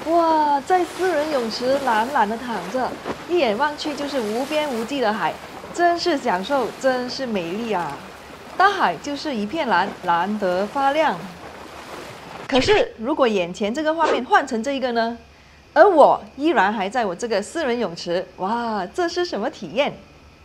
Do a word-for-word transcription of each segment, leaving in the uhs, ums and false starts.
哇，在私人泳池懒懒的躺着，一眼望去就是无边无际的海，真是享受，真是美丽啊！大海就是一片蓝，蓝得发亮。可是，如果眼前这个画面换成这一个呢？而我依然还在我这个私人泳池，哇，这是什么体验？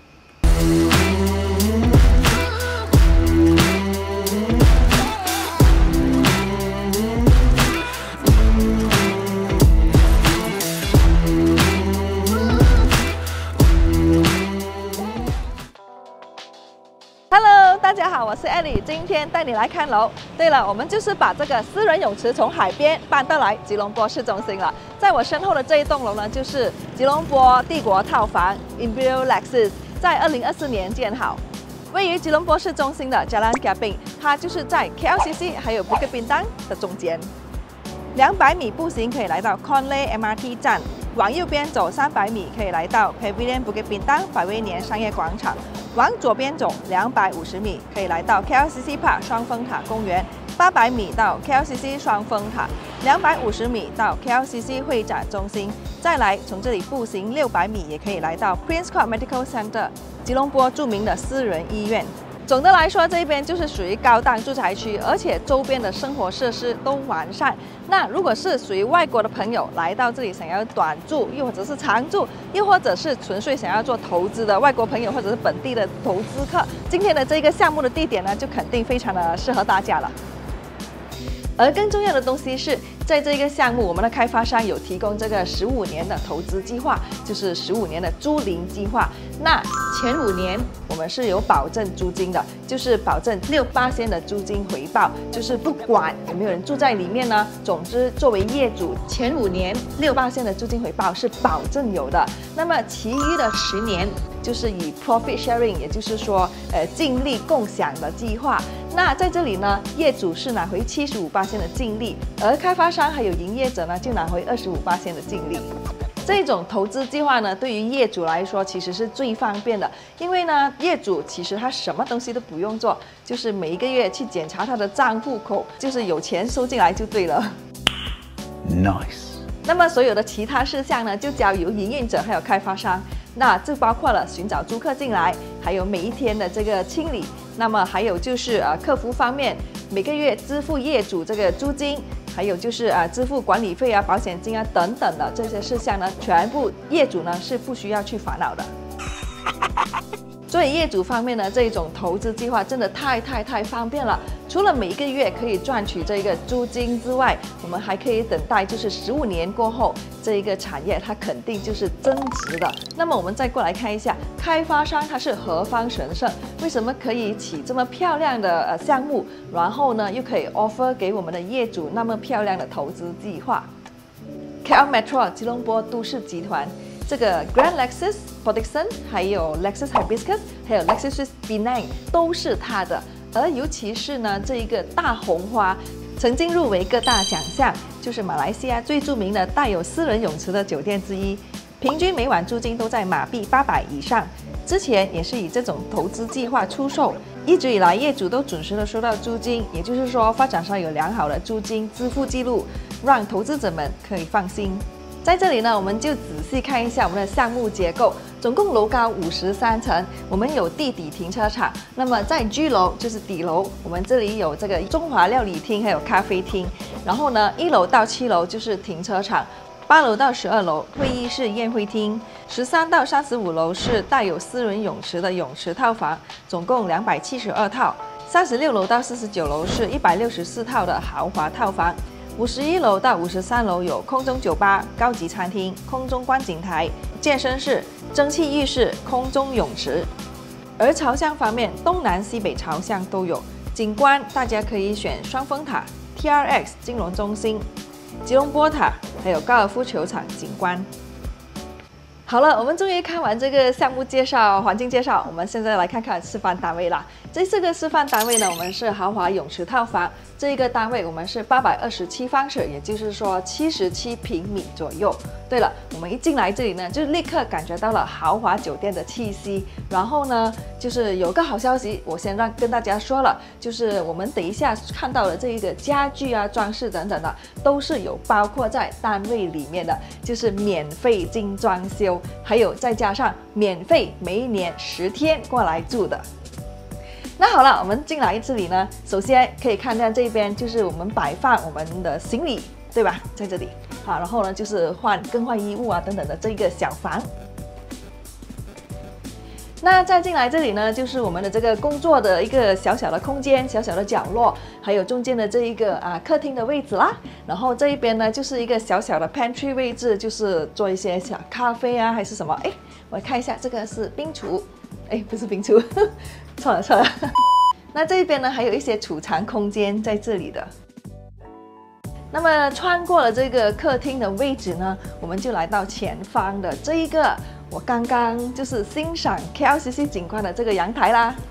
Hello， 大家好，我是 Ellie， 今天带你来看楼。对了，我们就是把这个私人泳池从海边搬到来吉隆坡市中心了。在我身后的这一栋楼呢，就是吉隆坡帝国套房 Imperial Lexus， 在二零二四年建好，位于吉隆坡市中心的 Jalan Kaping， 它就是在 K L C C 还有 Bukit Bintang 的中间。两百米步行可以来到 Conley M R T 站，往右边走三百米可以来到 Pavilion Bukit Bintang 百威年商业广场。 往左边走两百五十米，可以来到 K L C C Park 双峰塔公园；八百米到 K L C C 双峰塔；两百五十米到 K L C C 会展中心。再来，从这里步行六百米，也可以来到 Prince Court Medical Centre， 吉隆坡著名的私人医院。 总的来说，这边就是属于高档住宅区，而且周边的生活设施都完善。那如果是属于外国的朋友来到这里，想要短住，又或者是长住，又或者是纯粹想要做投资的外国朋友，或者是本地的投资客，今天的这个项目的地点呢，就肯定非常的适合大家了。而更重要的东西是，在这个项目，我们的开发商有提供这个十五年的投资计划，就是十五年的租赁计划。那前五年我们是有保证租金的，就是保证六八仙的租金回报，就是不管有没有人住在里面呢，总之作为业主，前五年六八仙的租金回报是保证有的。那么其余的十年就是以 profit sharing， 也就是说，呃，净利共享的计划。 那在这里呢，业主是拿回七十五巴仙的净利，而开发商还有营业者呢就拿回二十五巴仙的净利。这种投资计划呢，对于业主来说其实是最方便的，因为呢，业主其实他什么东西都不用做，就是每一个月去检查他的账户口，就是有钱收进来就对了。Nice。那么所有的其他事项呢，就交由营运者还有开发商。 那这包括了寻找租客进来，还有每一天的这个清理，那么还有就是呃客服方面，每个月支付业主这个租金，还有就是呃支付管理费啊、保险金啊等等的这些事项呢，全部业主呢是不需要去烦恼的。所以业主方面呢，这一种投资计划真的太太太方便了。除了每一个月可以赚取这个租金之外，我们还可以等待，就是十五年过后，这一个产业它肯定就是增值的。那么我们再过来看一下，开发商他是何方神圣？为什么可以起这么漂亮的呃项目，然后呢又可以 offer 给我们的业主那么漂亮的投资计划 ？K L Metro 吉隆坡都市集团。 这个 Grand Lexus、Port Dickson， 还有 Lexus Hibiscus， 还有 Lexus Penang 都是它的。而尤其是呢，这一个大红花曾经入围各大奖项，就是马来西亚最著名的带有私人泳池的酒店之一，平均每晚租金都在马币八百以上。之前也是以这种投资计划出售，一直以来业主都准时的收到租金，也就是说发展商有良好的租金支付记录，让投资者们可以放心。 在这里呢，我们就仔细看一下我们的项目结构。总共楼高五十三层，我们有地底停车场。那么在居楼就是底楼，我们这里有这个中华料理厅，还有咖啡厅。然后呢，一楼到七楼就是停车场，八楼到十二楼会议室、宴会厅，十三到三十五楼是带有私人泳池的泳池套房，总共两百七十二套。三十六楼到四十九楼是一百六十四套的豪华套房。 五十一楼到五十三楼有空中酒吧、高级餐厅、空中观景台、健身室、蒸汽浴室、空中泳池。而朝向方面，东南西北朝向都有。景观大家可以选双峰塔、T R X 金融中心、吉隆坡塔，还有高尔夫球场景观。 好了，我们终于看完这个项目介绍、环境介绍，我们现在来看看示范单位啦。 这四个示范单位呢，我们是豪华泳池套房。这一个单位我们是八百二十七方尺，也就是说七十七平米左右。对了，我们一进来这里呢，就立刻感觉到了豪华酒店的气息。然后呢，就是有个好消息，我先让跟大家说了，就是我们等一下看到的这一个家具啊、装饰等等的，都是有包括在单位里面的，就是免费精装修，还有再加上免费每一年十天过来住的。那好了，我们进来这里呢，首先可以看到这边就是我们摆放我们的行李，对吧？在这里，好，然后呢就是换更换衣物啊等等的这一个小房。那再进来这里呢，就是我们的这个工作的一个小小的空间、小小的角落，还有中间的这一个啊客厅的位置啦。然后这一边呢，就是一个小小的 pantry 位置，就是做一些小咖啡啊，还是什么？哎，我看一下，这个是冰橱，哎，不是冰橱。错了错了，那这边呢还有一些储藏空间在这里的。那么穿过了这个客厅的位置呢，我们就来到前方的这一个我刚刚就是欣赏 K L C C 景观的这个阳台啦。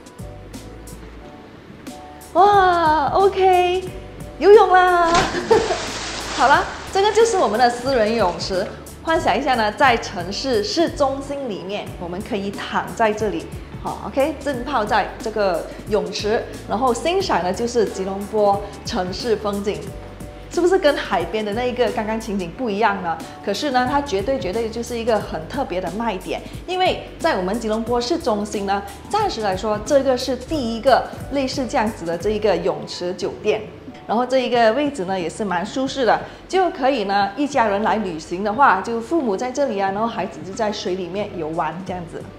哇 ，OK， 游泳啦！好了，这个就是我们的私人泳池。幻想一下呢，在城市市中心里面，我们可以躺在这里。好 ，OK， 浸泡在这个泳池，然后欣赏的就是吉隆坡城市风景，是不是跟海边的那一个刚刚情景不一样呢？可是呢，它绝对绝对就是一个很特别的卖点，因为在我们吉隆坡市中心呢，暂时来说，这个是第一个类似这样子的这一个泳池酒店。然后这一个位置呢也是蛮舒适的，就可以呢一家人来旅行的话，就父母在这里啊，然后孩子就在水里面游玩这样子。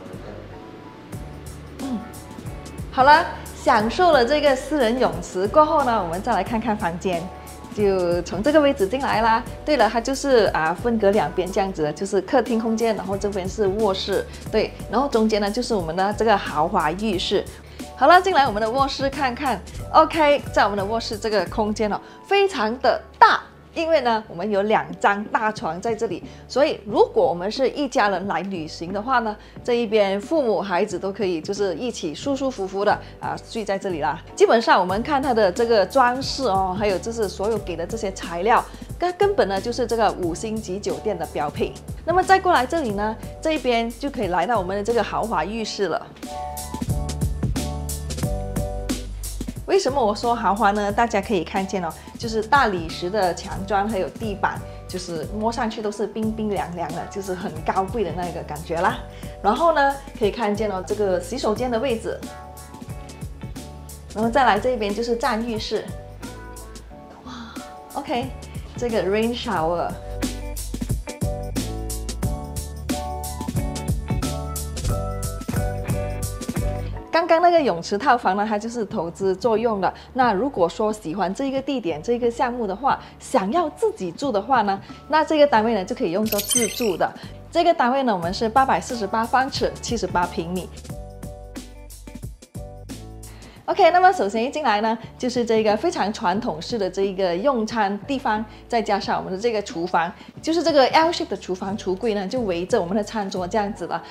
嗯，好了，享受了这个私人泳池过后呢，我们再来看看房间，就从这个位置进来啦。对了，它就是啊分隔两边这样子的，就是客厅空间，然后这边是卧室，对，然后中间呢就是我们的这个豪华浴室。好了，进来我们的卧室看看。OK， 在我们的卧室这个空间哦，非常的大，因为呢，我们有两张大床在这里，所以如果我们是一家人来旅行的话呢，这一边父母孩子都可以就是一起舒舒服服的啊睡在这里啦。基本上我们看它的这个装饰哦，还有就是所有给的这些材料，根根本呢就是这个五星级酒店的标配。那么再过来这里呢，这一边就可以来到我们的这个豪华浴室了。为什么我说豪华呢？大家可以看见哦，就是大理石的墙砖还有地板，就是摸上去都是冰冰凉凉的，就是很高贵的那个感觉啦。然后呢，可以看见哦，这个洗手间的位置，然后再来这边就是占浴室。哇 ，OK， 这个 rain shower。刚刚那个泳池套房呢，它就是投资作用的。那如果说喜欢这个地点、这个项目的话，想要自己住的话呢，那这个单位呢就可以用作自住的。这个单位呢，我们是八百四十八方尺，七十八平米。OK， 那么首先一进来呢，就是这个非常传统式的这一个用餐地方，再加上我们的这个厨房，就是这个 L shape 的厨房橱柜呢，就围着我们的餐桌这样子的。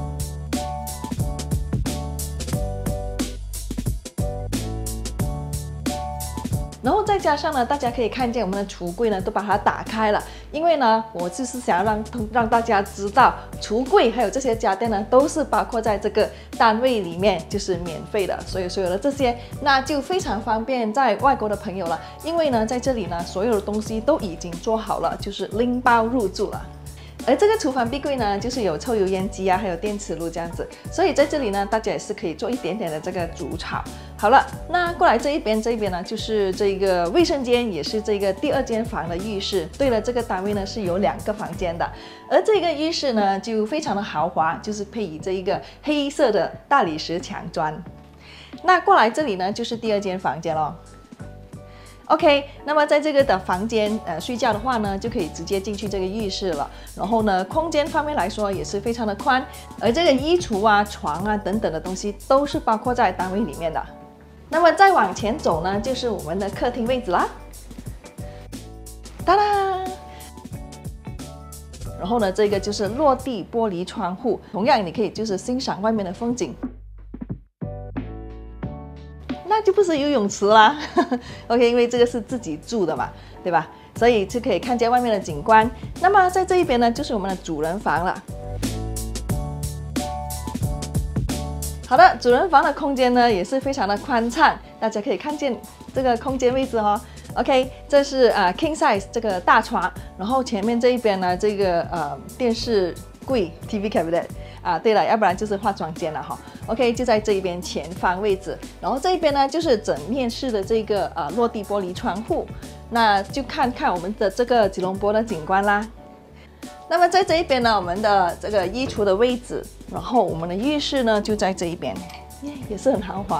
然后再加上呢，大家可以看见我们的橱柜呢都把它打开了，因为呢，我就是想要让让大家知道，橱柜还有这些家电呢都是包括在这个单位里面，就是免费的，所以所有的这些那就非常方便在外国的朋友了，因为呢，在这里呢，所有的东西都已经做好了，就是拎包入住了。而这个厨房壁柜呢，就是有抽油烟机啊，还有电磁炉这样子，所以在这里呢，大家也是可以做一点点的这个煮炒。好了，那过来这一边，这一边呢，就是这个卫生间，也是这个第二间房的浴室。对了，这个单位呢是有两个房间的，而这个浴室呢就非常的豪华，就是配以这一个黑色的大理石墙砖。那过来这里呢，就是第二间房间咯。OK， 那么在这个的房间呃睡觉的话呢，就可以直接进去这个浴室了。然后呢，空间方面来说也是非常的宽，而这个衣橱啊、床啊等等的东西都是包括在单位里面的。那么再往前走呢，就是我们的客厅位置啦。哒啦！然后呢，这个就是落地玻璃窗户，同样你可以就是欣赏外面的风景。 就不是游泳池啦。OK， 因为这个是自己住的嘛，对吧？所以就可以看见外面的景观。那么在这一边呢，就是我们的主人房了。好的，主人房的空间呢也是非常的宽敞，大家可以看见这个空间位置哦。OK， 这是呃 king size 这个大床，然后前面这一边呢，这个呃电视柜 T V cabinet 啊，对了，要不然就是化妆间了哈。OK， 就在这一边前方位置，然后这一边呢就是整面式的这个呃落地玻璃窗户，那就看看我们的这个吉隆坡的景观啦。那么在这一边呢，我们的这个衣橱的位置，然后我们的浴室呢就在这一边，耶，也是很豪华。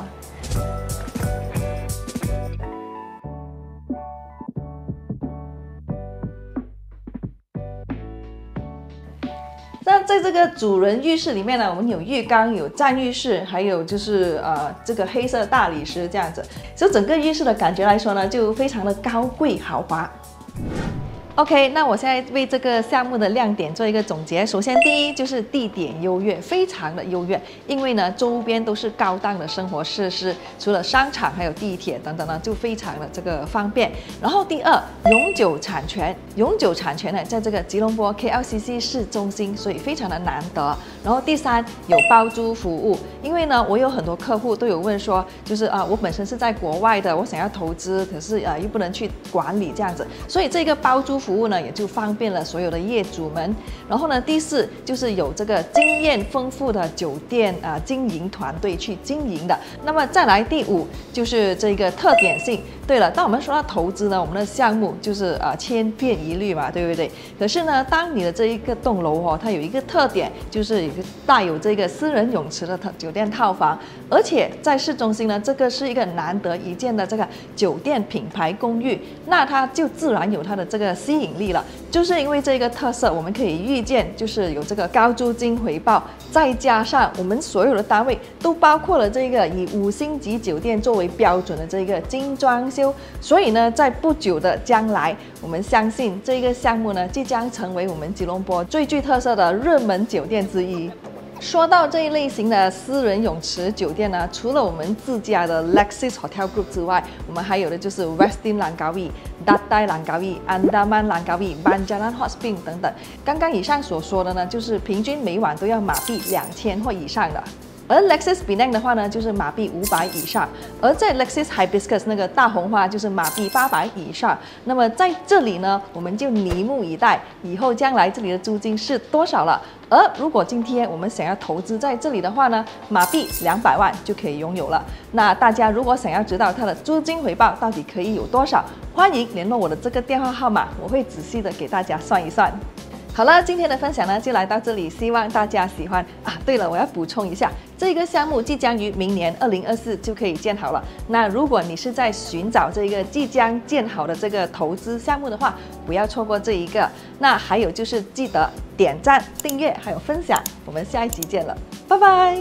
那在这个主人浴室里面呢，我们有浴缸、有蘸浴室，还有就是呃这个黑色大理石这样子，就整个浴室的感觉来说呢，就非常的高贵豪华。OK， 那我现在为这个项目的亮点做一个总结。首先，第一就是地点优越，非常的优越，因为呢周边都是高档的生活设施，除了商场还有地铁等等呢，就非常的这个方便。然后第二，永久产权，永久产权呢在这个吉隆坡 K L C C 市中心，所以非常的难得。然后第三，有包租服务，因为呢我有很多客户都有问说，就是啊我本身是在国外的，我想要投资，可是呃又不能去管理这样子，所以这个包租服务呢也就方便了所有的业主们。然后呢，第四就是有这个经验丰富的酒店啊、呃、经营团队去经营的。那么再来第五就是这个特点性。对了，当我们说到投资呢，我们的项目就是呃千篇一律嘛，对不对？可是呢，当你的这一个栋楼哦，它有一个特点，就是有一个带有这个私人泳池的酒店套房，而且在市中心呢，这个是一个难得一见的这个酒店品牌公寓，那它就自然有它的这个吸引力了。就是因为这个特色，我们可以预见，就是有这个高租金回报，再加上我们所有的单位都包括了这个以五星级酒店作为标准的这个精装修，所以呢，在不久的将来，我们相信这个项目呢，即将成为我们吉隆坡最具特色的热门酒店之一。说到这一类型的私人泳池酒店呢，除了我们自家的 Lexis Hotel Group 之外，我们还有的就是 Westin Langkawi、Datai Langkawi、Andaman Langkawi、Banjaran Hot Spring 等等。刚刚以上所说的呢，就是平均每晚都要马币两千或以上的。而 Lexis Penang 的话呢，就是马币五百以上；而在 Lexis Hibiscus 那个大红花就是马币八百以上。那么在这里呢，我们就拭目以待，以后将来这里的租金是多少了。而如果今天我们想要投资在这里的话呢，马币两百万就可以拥有了。那大家如果想要知道它的租金回报到底可以有多少，欢迎联络我的这个电话号码，我会仔细的给大家算一算。好了，今天的分享呢就来到这里，希望大家喜欢啊。对了，我要补充一下，这个项目即将于明年二零二四就可以建好了。那如果你是在寻找这个即将建好的这个投资项目的话，不要错过这一个。那还有就是记得点赞、订阅还有分享，我们下一集见了，拜拜。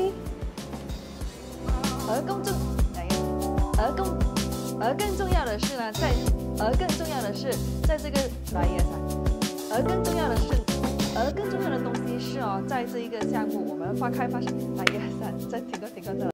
而更重，而更而更重要的是呢，在而更重要的是在这个来一下。而更重要的是，而更重要的东西是哦，在这一个项目，我们发开发来一个三，再停个停个这。